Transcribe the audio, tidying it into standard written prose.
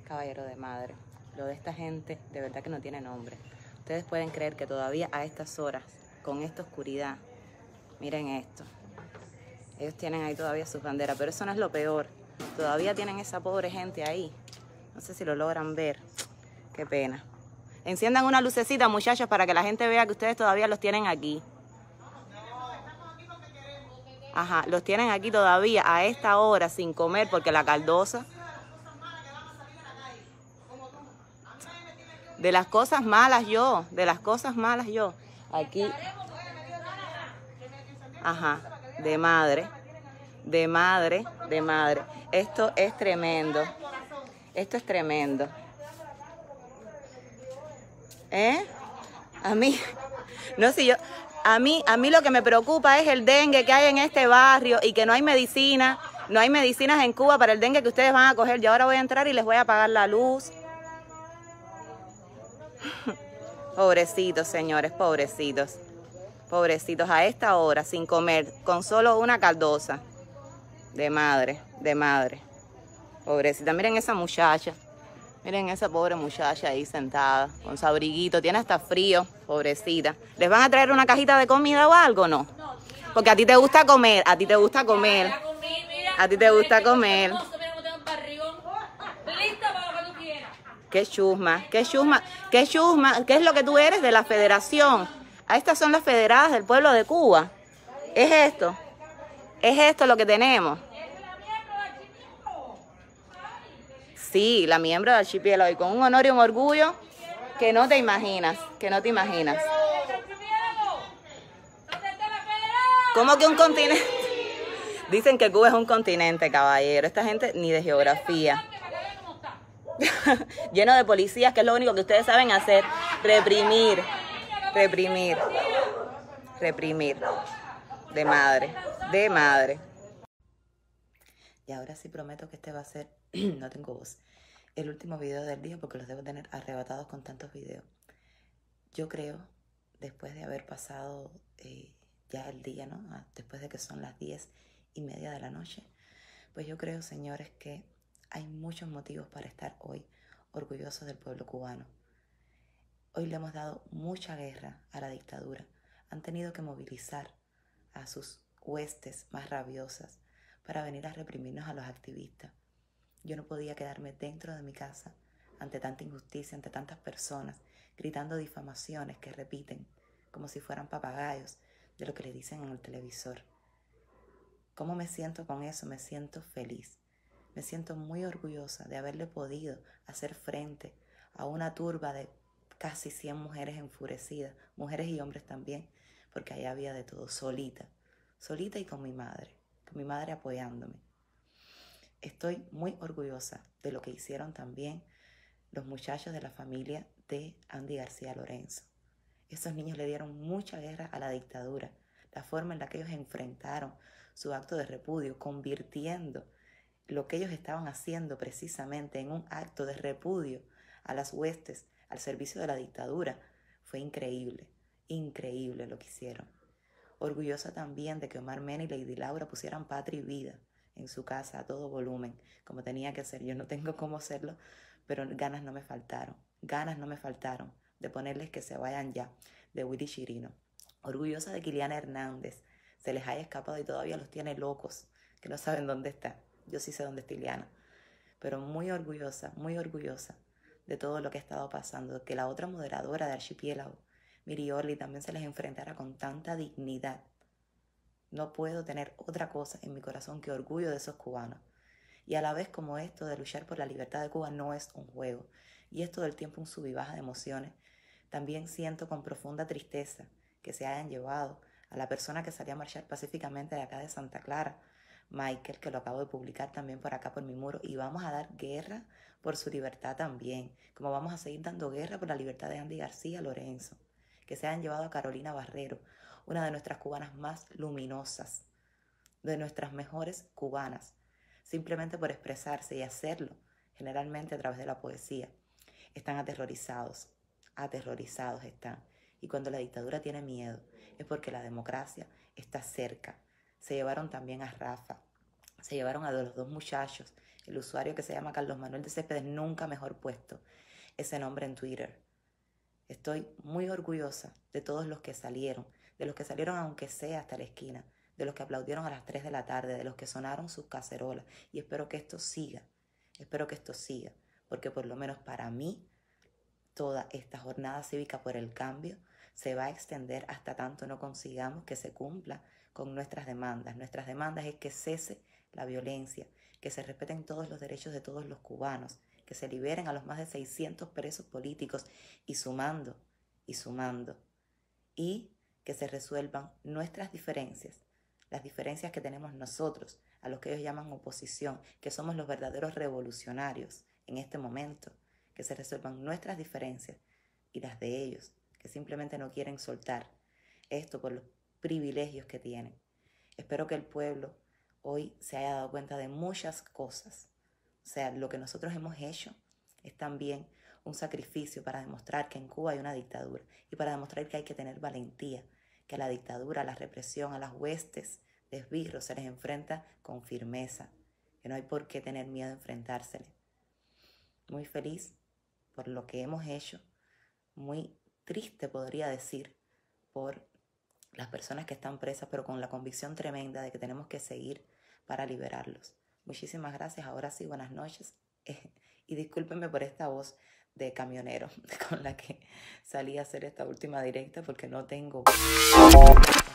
caballero de madre. Lo de esta gente de verdad que no tiene nombre. Ustedes pueden creer que todavía a estas horas, con esta oscuridad, miren esto. Ellos tienen ahí todavía sus banderas, pero eso no es lo peor. Todavía tienen esa pobre gente ahí. No sé si lo logran ver. Qué pena. Enciendan una lucecita, muchachos, para que la gente vea que ustedes todavía los tienen aquí. Ajá, los tienen aquí todavía a esta hora sin comer porque la caldosa. De las cosas malas yo, Aquí. Ajá, de madre. Esto es tremendo. Esto es tremendo. A mí, no sé, a mí lo que me preocupa es el dengue que hay en este barrio y que no hay medicina. No hay medicinas en Cuba para el dengue que ustedes van a coger. Yo ahora voy a entrar y les voy a apagar la luz. Pobrecitos, señores, pobrecitos. Pobrecitos a esta hora, sin comer, con solo una caldosa. De madre. Pobrecita, miren esa muchacha. Miren esa pobre muchacha ahí sentada, con su abriguito. Tiene hasta frío, pobrecita. ¿Les van a traer una cajita de comida o algo, no? Porque a ti te gusta comer, a ti te gusta comer. Qué chusma. ¿Qué es lo que tú eres de la federación? A estas son las federadas del pueblo de Cuba. Es esto lo que tenemos. Sí, la miembro del archipiélago y con un honor y un orgullo que no te imaginas, ¿Cómo que un continente? Dicen que Cuba es un continente, caballero. Esta gente ni de geografía. Lleno de policías, que es lo único que ustedes saben hacer. Reprimir. De madre. Y ahora sí prometo que este va a ser, no tengo voz, el último video del día porque los debo tener arrebatados con tantos videos. Yo creo, después de haber pasado ya el día, ¿no? Después de que son las 10:30 de la noche, pues yo creo, señores, que hay muchos motivos para estar hoy orgullosos del pueblo cubano. Hoy le hemos dado mucha guerra a la dictadura. Han tenido que movilizar a sus huestes más rabiosas para venir a reprimirnos a los activistas. Yo no podía quedarme dentro de mi casa ante tanta injusticia, ante tantas personas, gritando difamaciones que repiten como si fueran papagayos de lo que le dicen en el televisor. ¿Cómo me siento con eso? Me siento feliz. Me siento muy orgullosa de haberle podido hacer frente a una turba de casi 100 mujeres enfurecidas, mujeres y hombres también, porque ahí había de todo, solita y con mi madre apoyándome. Estoy muy orgullosa de lo que hicieron también los muchachos de la familia de Andy García Lorenzo. Esos niños le dieron mucha guerra a la dictadura, la forma en la que ellos enfrentaron su acto de repudio, convirtiendo lo que ellos estaban haciendo precisamente en un acto de repudio a las huestes, al servicio de la dictadura. Fue increíble lo que hicieron. Orgullosa también de que Omar Mena y Lady Laura pusieran Patria y Vida en su casa a todo volumen, como tenía que ser. Yo no tengo cómo hacerlo, pero ganas no me faltaron de ponerles Que se vayan ya, de Willy Chirino. Orgullosa de que Ileana Hernández se les haya escapado y todavía los tiene locos, que no saben dónde está. Yo sí sé dónde está Ileana, pero muy orgullosa de todo lo que ha estado pasando, de que la otra moderadora de Archipiélago, Miri Orly, también se les enfrentara con tanta dignidad. No puedo tener otra cosa en mi corazón que orgullo de esos cubanos. Y a la vez, como esto de luchar por la libertad de Cuba no es un juego, y es todo el tiempo un sub y baja de emociones, también siento con profunda tristeza que se hayan llevado a la persona que salía a marchar pacíficamente de acá de Santa Clara, Michael, que lo acabo de publicar también por acá por mi muro, y vamos a dar guerra por su libertad también, como vamos a seguir dando guerra por la libertad de Andy García Lorenzo, que se hayan llevado a Carolina Barrero, una de nuestras cubanas más luminosas, de nuestras mejores cubanas, simplemente por expresarse y hacerlo, generalmente a través de la poesía. Están aterrorizados están. Y cuando la dictadura tiene miedo, es porque la democracia está cerca. Se llevaron también a Rafa, se llevaron a los dos muchachos, El usuario que se llama Carlos Manuel de Céspedes, nunca mejor puesto ese nombre en Twitter. Estoy muy orgullosa de todos los que salieron, de los que salieron aunque sea hasta la esquina, de los que aplaudieron a las 3 de la tarde, de los que sonaron sus cacerolas. Y espero que esto siga, porque por lo menos para mí, toda esta jornada cívica por el cambio se va a extender hasta tanto no consigamos que se cumpla con nuestras demandas. Nuestras demandas es que cese la violencia, que se respeten todos los derechos de todos los cubanos, que se liberen a los más de 600 presos políticos y sumando, y que se resuelvan nuestras diferencias, las diferencias que tenemos nosotros, a los que ellos llaman oposición, que somos los verdaderos revolucionarios en este momento, que se resuelvan nuestras diferencias y las de ellos, que simplemente no quieren soltar esto por los privilegios que tienen. Espero que el pueblo hoy se haya dado cuenta de muchas cosas. O sea, lo que nosotros hemos hecho es también un sacrificio para demostrar que en Cuba hay una dictadura y para demostrar que hay que tener valentía, que a la dictadura, a la represión, a las huestes de esbirros se les enfrenta con firmeza, que no hay por qué tener miedo a enfrentárseles. Muy feliz por lo que hemos hecho, muy triste podría decir por las personas que están presas, pero con la convicción tremenda de que tenemos que seguir para liberarlos. Muchísimas gracias, ahora sí, buenas noches. Y discúlpenme por esta voz de camionero con la que salí a hacer esta última directa porque no tengo